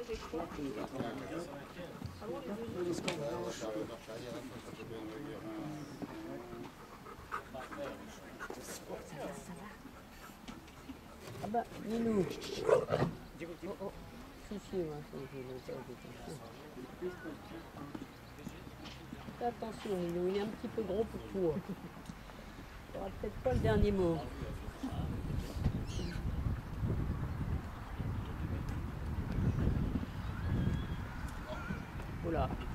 Ah bah, Nilou. Oh, oh. Si, ouais, fais attention, Nilou, il est un petit peu gros pour toi. Tu n'auras peut-être pas le dernier mot. Voilà.